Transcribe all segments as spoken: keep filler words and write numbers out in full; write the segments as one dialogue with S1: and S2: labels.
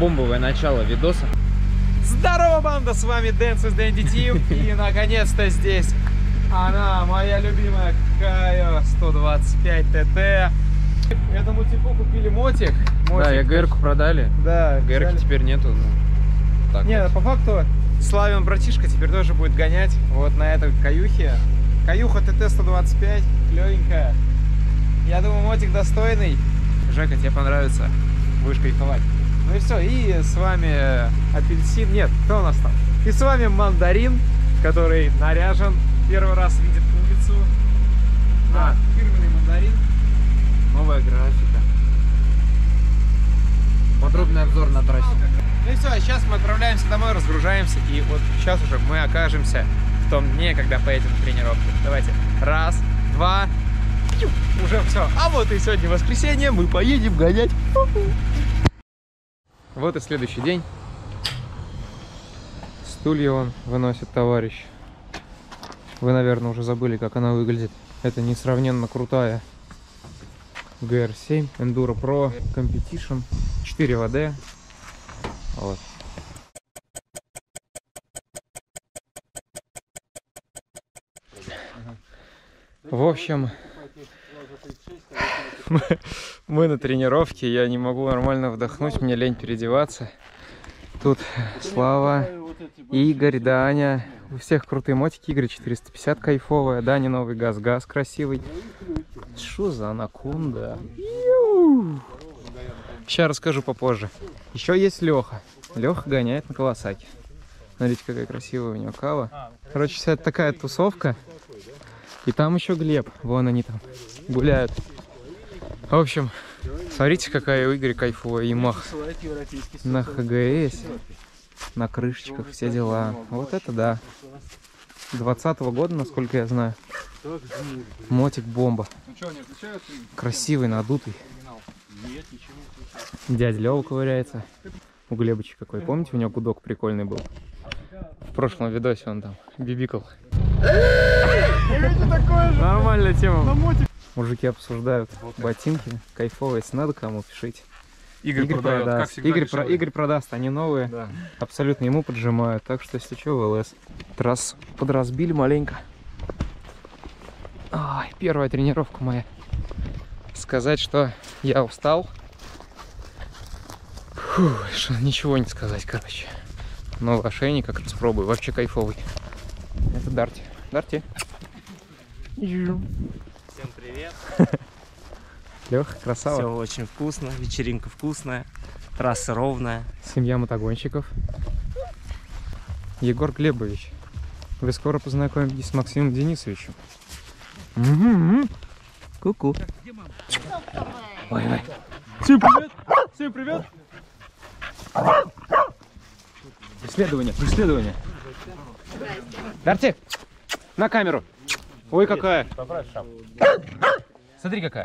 S1: бомбовое начало видоса. Здорово, банда! С вами Дэнс из Дэнди Тим. И наконец-то здесь она, моя любимая Кайо сто двадцать пять тэ тэ. Этому типу купили мотик. мотик да, и ГР-ку продали. Да, ГР-ки теперь нету. Ну, так не, вот. По факту Славин братишка теперь тоже будет гонять вот на этой каюхе. Каюха тэ тэ сто двадцать пять, клевенькая. Я думаю, мотик достойный. Жека, тебе понравится. Будешь кайфовать. Ну и все, и с вами апельсин. Нет, кто у нас там? И с вами мандарин, который наряжен. Первый раз видит улицу. Да, фирменный мандарин. Новая графика. Подробный обзор на трассе. Ну и все, сейчас мы отправляемся домой, разгружаемся. И вот сейчас уже мы окажемся в том дне, когда поедем на тренировку. Давайте. Раз, два. Уже все. А вот и сегодня воскресенье, мы поедем гонять. Вот и следующий день. Стулья он выносит товарищ. Вы, наверное, уже забыли, как она выглядит. Это несравненно крутая джи ар семь Enduro Pro Competition четыре вэ дэ. Вот. В общем, мы, мы на тренировке, я не могу нормально вдохнуть, мне лень переодеваться. Тут Слава, Игорь, Даня, у всех крутые мотики, Игорь четыреста пятьдесят кайфовая, Даня новый газ-газ красивый. Что за анаконда? Сейчас расскажу попозже. Еще есть Леха. Леха гоняет на Кавасаки. Смотрите, какая красивая у него кава. Короче, вся такая тусовка. И там еще Глеб. Вон они там гуляют. В общем, смотрите, какая у Игоря кайфовая Ямаха. На ха гэ эс, на крышечках, все дела. Вот это да. двадцатого года, насколько я знаю. Мотик бомба. Красивый, надутый. Дядя Лёва ковыряется. У Глебыча какой. Помните, у него гудок прикольный был? В прошлом видосе он там бибикал. Нормальная тема. Мужики обсуждают ботинки. Кайфовые. Если надо кому, пишите. Игорь, Игорь продает, продаст. Всегда, Игорь, про... Игорь продаст. Они новые. Да. Абсолютно ему поджимают. Так что, если что, в ЛС. Раз подразбили маленько. Ой, первая тренировка моя. Сказать, что я устал. Фу, что, ничего не сказать, короче. Новый ошейник как раз пробую. Вообще кайфовый. Это Дарти. Дарти.
S2: Всем привет.
S1: Леха, красава.
S2: Все очень вкусно. Вечеринка вкусная. Трасса ровная.
S1: Семья мотогонщиков. Егор Глебович. Вы скоро познакомитесь с Максимом Денисовичем. Ку-ку. Ой, ой. Всем привет! Всем привет! Преследование, преследование. Дарти, на камеру. Ой, какая. Смотри, какая.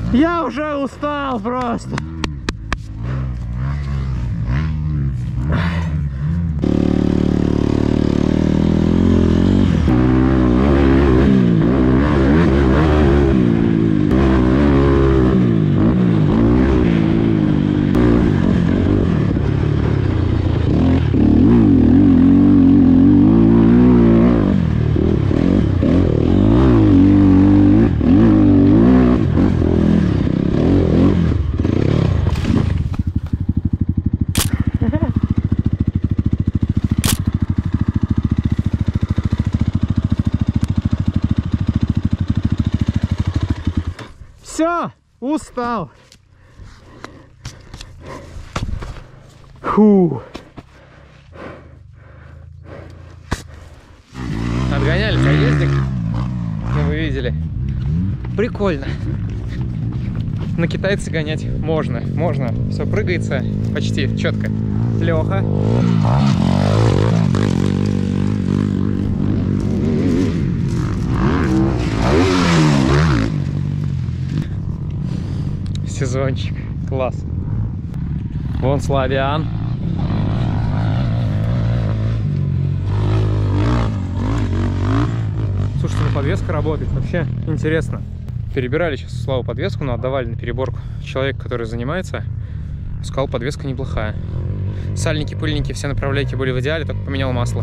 S1: Я уже устал просто. Все, устал. Фу. Отгоняли заездик, как вы видели. Прикольно. На китайце гонять можно, можно. Все прыгается почти четко. Леха. Сезончик. Класс. Вон Славян. Слушайте, ну подвеска работает. Вообще интересно. Перебирали сейчас Славу подвеску, но отдавали на переборку. Человек, который занимается, сказал, подвеска неплохая. Сальники, пыльники, все направляйки были в идеале, только поменял масло.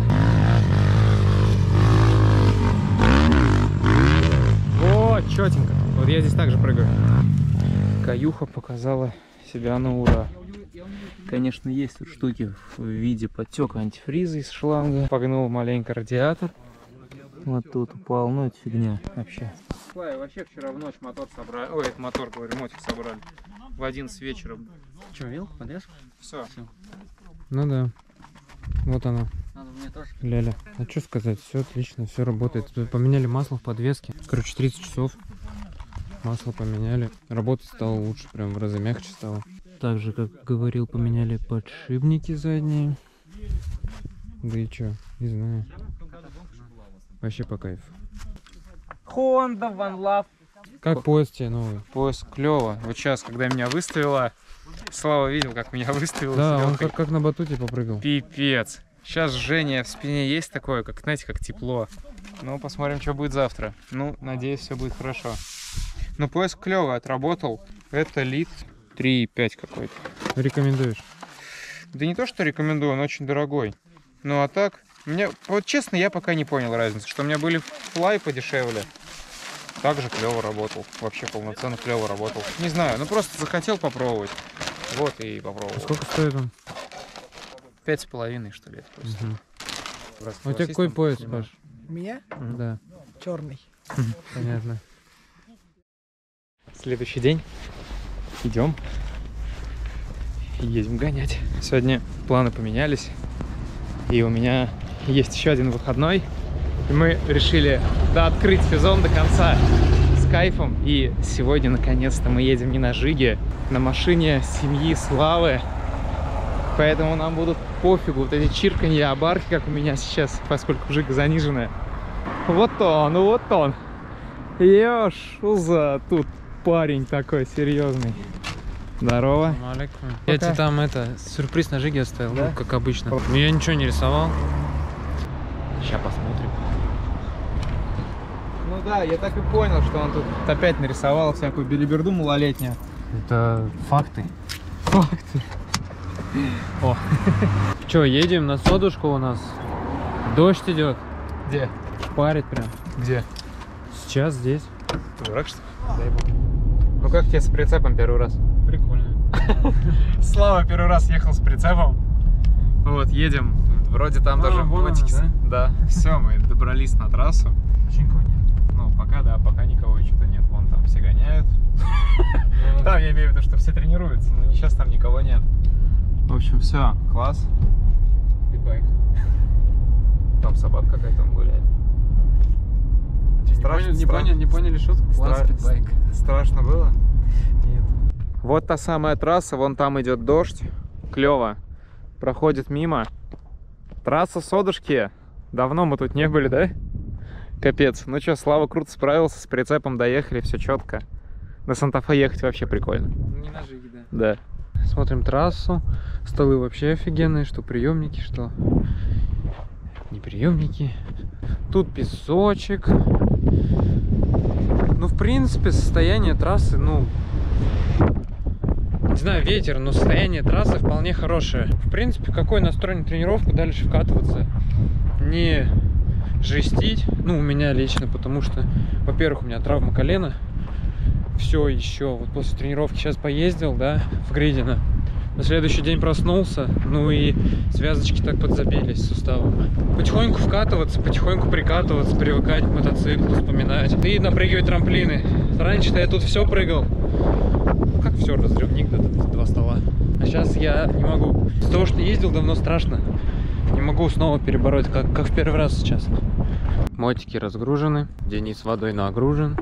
S1: Вот, четенько. Вот я здесь также прыгаю. Каюха показала себя на ура. Конечно, есть тут штуки в виде подтека антифриза из шланга. Погнул маленько радиатор. Вот тут упал, ну это фигня вообще. Вообще вчера в ночь мотор собрали. Ой, это мотор, говорю, мотик собрали. В одиннадцать вечера.
S3: Че, вил, подвеску?
S1: Все.
S3: Все.
S4: Ну да. Вот она.
S3: Надо мне тоже.
S4: Ляля. А что сказать, все отлично, все работает. Тут поменяли масло в подвеске. Короче, тридцать часов. Масло поменяли. Работать стало лучше, прям в разы мягче стало. Так же, как говорил, поменяли подшипники задние. Да и чё, не знаю. Вообще по кайфу.
S1: Honda One Love.
S4: Как поезд тебе новый?
S1: Поезд клево. Вот сейчас, когда меня выставила, Слава видел, как меня выставил.
S4: Да, он как, как на батуте попрыгал.
S1: Пипец. Сейчас жжение в спине есть такое, как, знаете, как тепло. Ну, посмотрим, что будет завтра. Ну, надеюсь, все будет хорошо. Ну, поезд клево отработал. Это лит три и пять какой-то.
S4: Рекомендуешь?
S1: Да не то, что рекомендую, он очень дорогой. Ну, а так, мне, вот честно, я пока не понял разницы. Что у меня были флай подешевле. Также клево работал. Вообще полноценно клево работал. Не знаю, ну просто захотел попробовать. Вот и попробовал.
S4: А сколько стоит он?
S1: Пять с половиной, что ли, это просто.
S4: Угу.
S1: Раз
S4: А у тебя какой пояс, Паш?
S3: У меня
S4: Да.
S3: черный.
S4: Понятно.
S1: Следующий день. Идем. Едем гонять. Сегодня планы поменялись. И у меня есть еще один выходной. И мы решили да, открыть сезон до конца с кайфом. И сегодня, наконец-то, мы едем не на Жиге, на машине семьи Славы. Поэтому нам будут пофигу вот эти чирканья, обарки, как у меня сейчас, поскольку Жига заниженная. Вот он, вот он. Ёшуза, тут парень такой серьезный. Здорово.
S4: Я тебе там это, сюрприз на Жиге оставил,
S1: Да?
S4: ну, как обычно. Но я ничего не рисовал.
S1: Сейчас посмотрим. Ну да, я так и понял, что он тут опять нарисовал всякую белиберду малолетнюю.
S4: Это факты.
S1: Факты.
S4: О. Че, едем на содушку у нас. Дождь идет.
S1: Где?
S4: Шпарит прям.
S1: Где?
S4: Сейчас здесь.
S1: Ты дурак, что ли? Дай бог. Ну как тебе с прицепом первый раз?
S4: Прикольно.
S1: Слава первый раз ехал с прицепом. Вот, едем. Вроде там
S4: А,
S1: даже
S4: вон
S1: мотики.
S4: она,
S1: Да? Да. Все, мы добрались на трассу.
S4: Очень никого нет.
S1: Ну, пока, да, пока никого что-то нет. Вон там все гоняют. Там я имею в виду, что все тренируются, но сейчас там никого нет. В общем, все, класс.
S4: Питбайк.
S1: Там собака какая-то там гуляет.
S4: Не,
S1: Страшно,
S4: поняли, не,
S1: страшно.
S4: поняли, не поняли шутку?
S1: Стра-
S4: Питбайк.
S1: Страшно было? Нет. Вот та самая трасса, вон там идет дождь. Клево. Проходит мимо. Трасса Содушки. Давно мы тут не были, да? Капец. Ну что, Слава круто справился, с прицепом доехали, все четко. На Санта-Фе ехать вообще прикольно.
S4: Не ножи, да.
S1: Да.
S4: Смотрим трассу. Столы вообще офигенные, что приемники, что неприемники. Тут песочек. Ну, в принципе, состояние трассы, ну, не знаю, ветер, но состояние трассы вполне хорошее. В принципе, какой настрой на тренировку, дальше вкатываться, не жестить. Ну, у меня лично, потому что, во-первых, у меня травма колена. Все еще, вот после тренировки сейчас поездил, да, в Гридино. На следующий день проснулся, ну и связочки так подзабились с суставом. Потихоньку вкатываться, потихоньку прикатываться, привыкать к мотоциклу, вспоминать. И напрыгивать трамплины. Раньше-то я тут все прыгал. Ну, как все, разрывник, да, два стола. А сейчас я не могу. Из-за того, что ездил давно, страшно. Не могу снова перебороть, как, как в первый раз сейчас. Мотики разгружены, Денис водой нагружен.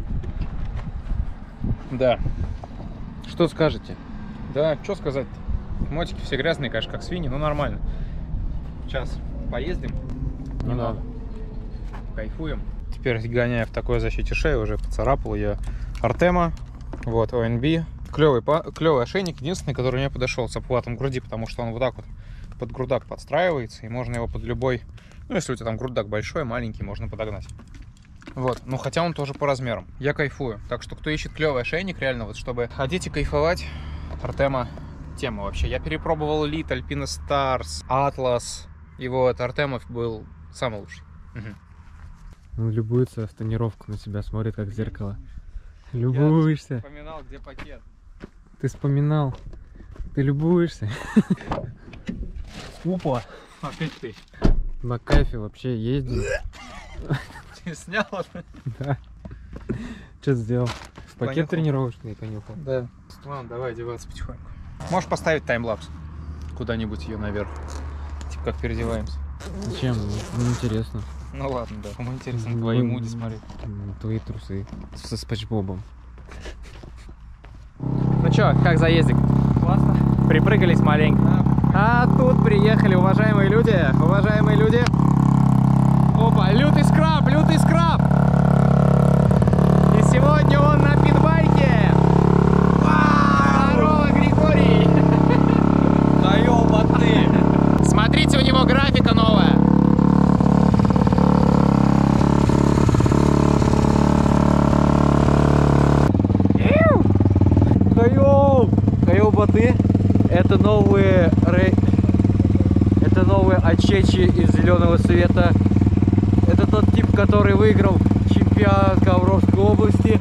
S1: Да.
S4: Что скажете?
S1: Да, что сказать-то? Мотики все грязные, конечно, как свиньи, но нормально. Сейчас поездим.
S4: Ну да.
S1: Кайфуем. Теперь гоняю в такой защите шеи, уже поцарапал ее Артема. Вот, о эн би. Клевый, клевый ошейник, единственный, который мне подошел с обхватом груди, потому что он вот так вот под грудак подстраивается, и можно его под любой... Ну, если у тебя там грудак большой, маленький, можно подогнать. Вот, ну хотя он тоже по размерам. Я кайфую. Так что, кто ищет клевый ошейник, реально, вот чтобы ходить и кайфовать, Артема тема вообще. Я перепробовал Elite, Alpina Stars, Atlas, и вот Артемов был самый лучший. Угу.
S4: Он любуется в тонировку на себя, смотрит как в зеркало. Любуешься.
S1: Я вспоминал, где пакет.
S4: Ты вспоминал. Ты любуешься.
S1: Опа. Опять ты.
S4: На кайфе вообще ездим.
S1: Ты снял это?
S4: Да. Что сделал? В пакет
S1: Понюхал.
S4: тренировочный понюхал.
S1: Да. Ладно, давай одеваться потихоньку. Можешь поставить таймлапс куда-нибудь ее наверх. Типа как переодеваемся.
S4: Зачем? Ну, интересно.
S1: Ну ладно, да. Кому интересно
S4: Ну,
S1: твои муди смотреть.
S4: Твои трусы. Со Спанч Бобом.
S1: Ну чё, как заездик? Классно. Припрыгались маленько. А тут приехали, уважаемые люди, уважаемые люди. Опа, лютый скраб, лютый скраб. И сегодня он на питбайке. Здорово, Григорий. Да ёба ты. Смотрите, у него графика новая.
S3: Хайоу! Хайоу, боты! Это новые рей... Это новые ачечи из зеленого цвета. Это тот тип, который выиграл чемпионат Ковровской области.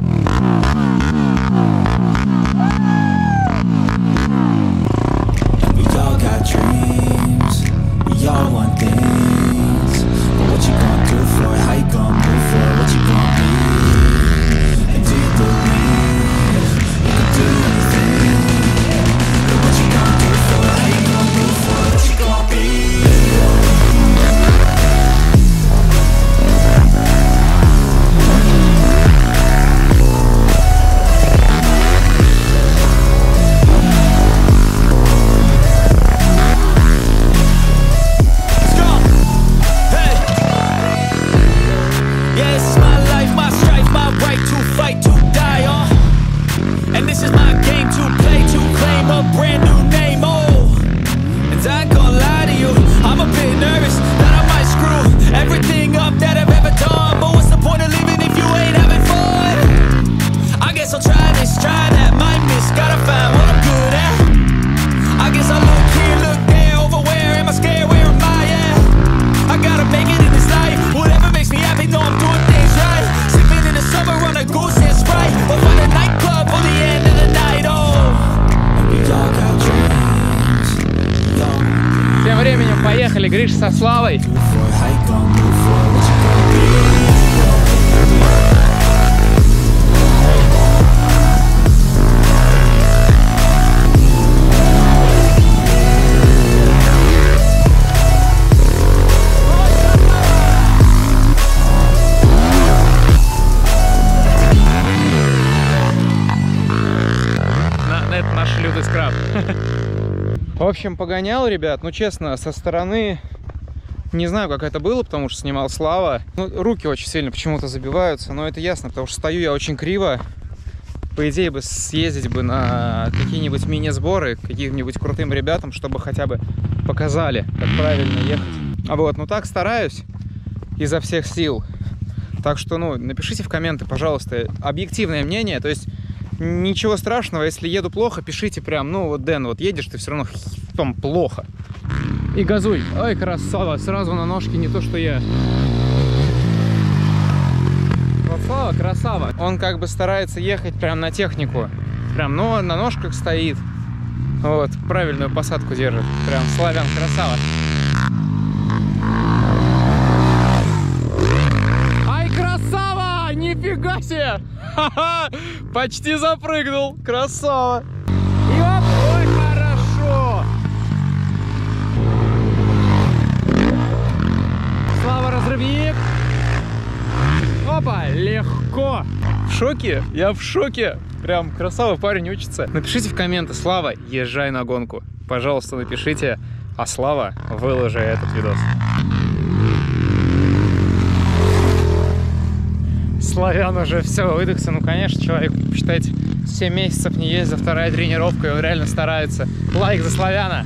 S1: Гриша со Славой. На, это наш лютый скраб. В общем, погонял, ребят, ну честно, со стороны не знаю, как это было, потому что снимал Слава. Ну, руки очень сильно почему-то забиваются, но это ясно, потому что стою я очень криво. по идее, бы съездить бы на какие-нибудь мини-сборы к каким-нибудь крутым ребятам, чтобы хотя бы показали, как правильно ехать. А вот, ну так стараюсь изо всех сил. Так что, ну, напишите в комменты, пожалуйста, объективное мнение. То есть ничего страшного, если еду плохо, пишите прям, ну вот, Дэн, вот едешь, ты все равно там плохо. И газуй. Ой, красава, сразу на ножке, не то, что я. Красава, красава. Он как бы старается ехать прям на технику. Прям, ну, на ножках стоит. Вот, правильную посадку держит. Прям славян, красава. Ай, красава! Нифига себе! Ха-ха! Почти запрыгнул. Красава. И оп! Ой, хорошо! Слава, разрывник! Опа, легко. В шоке? Я в шоке. Прям красава, парень учится. Напишите в комменты: Слава, езжай на гонку. Пожалуйста, напишите, а Слава, выложи этот видос. Славян уже все, выдохся. Ну, конечно, человек, считайте, семь месяцев не ездил, вторая тренировка, и он реально старается. Лайк за Славяна.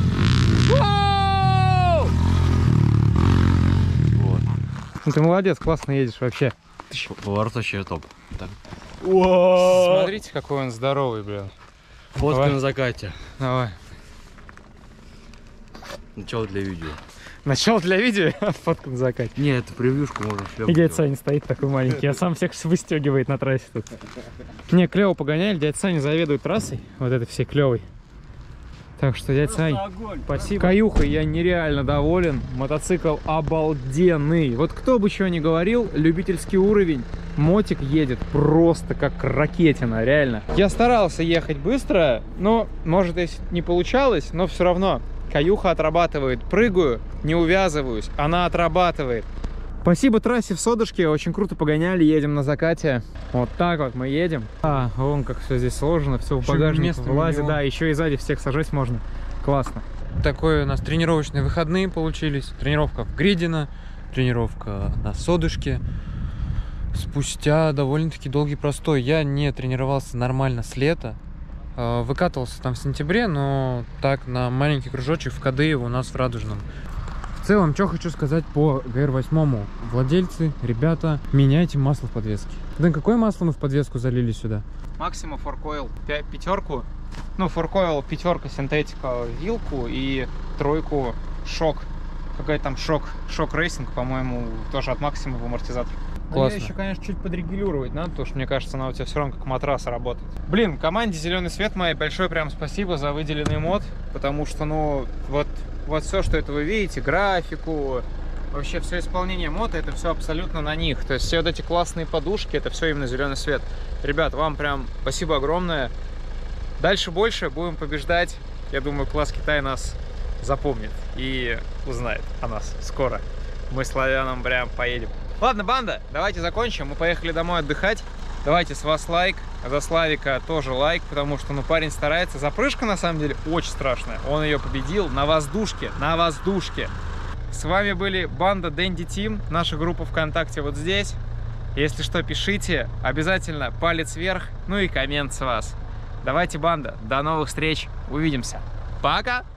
S1: Ну, ты молодец, классно едешь вообще.
S3: Поворот вообще топ. Так.
S1: Смотрите, какой он здоровый, блин.
S3: Фотка
S1: Давай.
S3: на закате.
S1: Давай.
S3: Начало для видео.
S1: Начало для видео, фотка на закате.
S3: Не, это превьюшку можно шлем.
S1: И дядя Саня стоит такой маленький, а сам всех выстегивает на трассе тут. Не, клево погоняли, дядя Саня заведует трассой, вот это все клевый. Так что, дядя Сань, спасибо. Каюхой я нереально доволен. Мотоцикл обалденный. Вот кто бы чего ни говорил, любительский уровень. Мотик едет просто как ракетина, реально. Я старался ехать быстро, но, может, если не получалось, но все равно каюха отрабатывает. Прыгаю, не увязываюсь, она отрабатывает. Спасибо трассе в Содышке, очень круто погоняли, едем на закате. Вот так вот мы едем. А, вон как все здесь сложено, все в багажник влазит, да, еще и сзади всех сажать можно. Классно.
S4: Такой у нас тренировочные выходные получились. Тренировка в Гридино, тренировка на Содышке. Спустя довольно-таки долгий простой. Я не тренировался нормально с лета. Выкатывался там в сентябре, но так на маленький кружочек в Кадыево у нас в Радужном. В целом, что хочу сказать по гэ эр восемь. Владельцы, ребята, меняйте масло в подвеске. Дэн, какое масло мы в подвеску залили сюда?
S1: Максима форкойл пятерку. Ну, форкойл пятерка синтетика вилку и тройку шок. Какой там шок, шок рейсинг, по-моему, тоже от Максима в амортизатор.
S4: Классно.
S1: Ее еще, конечно, чуть подрегулировать надо, потому что, мне кажется, она у тебя все равно как матрас работает. Блин, команде «Зеленый свет» моей большое прям спасибо за выделенный мод, потому что, ну, вот, вот все, что это вы видите, графику, вообще все исполнение мода, это все абсолютно на них. То есть все вот эти классные подушки, это все именно «Зеленый свет». Ребят, вам прям спасибо огромное. Дальше больше, будем побеждать. Я думаю, класс Китай нас запомнит и узнает о нас скоро. Мы с Славяном прям поедем. Ладно, банда, давайте закончим. Мы поехали домой отдыхать. Давайте с вас лайк. За Славика тоже лайк, потому что, ну, парень старается. Запрыжка, на самом деле, очень страшная. Он ее победил на воздушке. На воздушке. С вами были банда Дэнди Тим. Наша группа ВКонтакте вот здесь. Если что, пишите. Обязательно палец вверх. Ну и коммент с вас. Давайте, банда. До новых встреч. Увидимся. Пока!